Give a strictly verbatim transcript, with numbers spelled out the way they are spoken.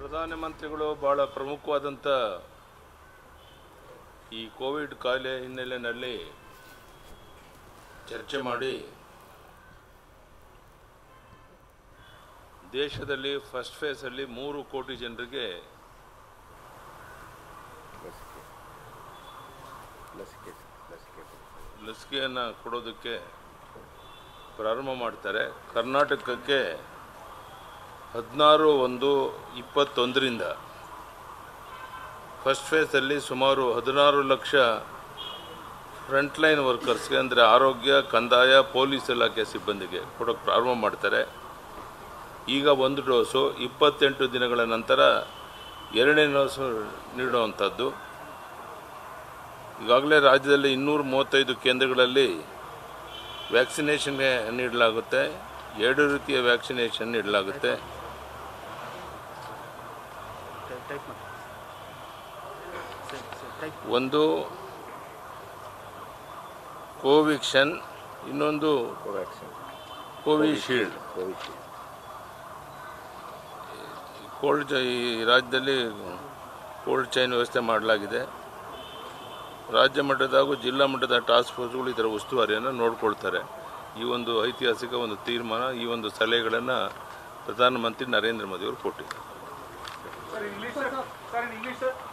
ಪ್ರಧಾನಮಂತ್ರಿಗಳು ಬಹಳ ಪ್ರಮುಖವಾದಂಥ ಈ ಕೋವಿಡ್ ಕಾಯಿಲೆ ಹಿನ್ನೆಲೆಯಲ್ಲಿ ಚರ್ಚೆ ಮಾಡಿ ದೇಶದಲ್ಲಿ ಫಸ್ಟ್ ಫೇಸಲ್ಲಿ ಮೂರು ಕೋಟಿ ಜನರಿಗೆ ಲಸಿಕೆಯನ್ನು ಕೊಡೋದಕ್ಕೆ ಪ್ರಾರಂಭ ಮಾಡ್ತಾರೆ. ಕರ್ನಾಟಕಕ್ಕೆ ಹದಿನಾರು ಒಂದು ಇಪ್ಪತ್ತೊಂದರಿಂದ ಫಸ್ಟ್ ಫೇಸಲ್ಲಿ ಸುಮಾರು ಹದಿನಾರು ಲಕ್ಷ ಫ್ರಂಟ್ಲೈನ್ ವರ್ಕರ್ಸ್ಗೆ ಅಂದರೆ ಆರೋಗ್ಯ, ಕಂದಾಯ, ಪೊಲೀಸ್ ಇಲಾಖೆ ಸಿಬ್ಬಂದಿಗೆ ಕೊಡೋಕ್ಕೆ ಪ್ರಾರಂಭ ಮಾಡ್ತಾರೆ. ಈಗ ಒಂದು ಡೋಸು, ಇಪ್ಪತ್ತೆಂಟು ದಿನಗಳ ನಂತರ ಎರಡನೇ ಡೋಸು ನೀಡುವಂಥದ್ದು. ಈಗಾಗಲೇ ರಾಜ್ಯದಲ್ಲಿ ಇನ್ನೂರ ಮೂವತ್ತೈದು ಕೇಂದ್ರಗಳಲ್ಲಿ ವ್ಯಾಕ್ಸಿನೇಷನ್ಗೆ ನೀಡಲಾಗುತ್ತೆ. ಎರಡು ರೀತಿಯ ವ್ಯಾಕ್ಸಿನೇಷನ್ ನೀಡಲಾಗುತ್ತೆ. ಒಂದು ಕೋವಿಕ್ಷನ್, ಇನ್ನೊಂದು ಕೋವಿಶೀಲ್ಡ್. ಕೋಲ್ಡ್ ಚೈ ಈ ರಾಜ್ಯದಲ್ಲಿ ಕೋಲ್ಡ್ ಚೈನ್ ವ್ಯವಸ್ಥೆ ಮಾಡಲಾಗಿದೆ. ರಾಜ್ಯ ಮಟ್ಟದ ಹಾಗೂ ಜಿಲ್ಲಾ ಮಟ್ಟದ ಟಾಸ್ಕ್ ಫೋರ್ಸ್ಗಳು ಇದರ ಉಸ್ತುವಾರಿಯನ್ನು ನೋಡಿಕೊಳ್ತಾರೆ. ಈ ಒಂದು ಐತಿಹಾಸಿಕ ಒಂದು ತೀರ್ಮಾನ, ಈ ಒಂದು ಸಲಹೆಗಳನ್ನು ಪ್ರಧಾನಮಂತ್ರಿ ನರೇಂದ್ರ ಮೋದಿ ಅವರು ಕೊಟ್ಟಿದ್ದಾರೆ.